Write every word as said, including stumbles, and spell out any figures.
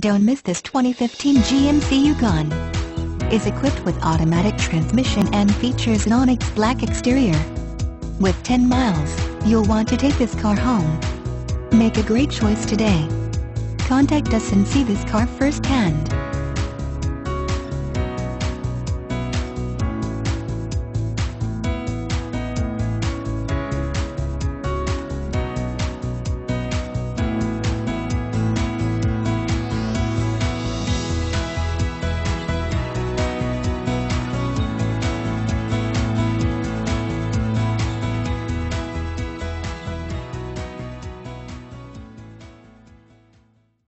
Don't miss this twenty fifteen G M C Yukon. Is equipped with automatic transmission and features an onyx black exterior. With ten miles, you'll want to take this car home. Make a great choice today. Contact us and see this car firsthand.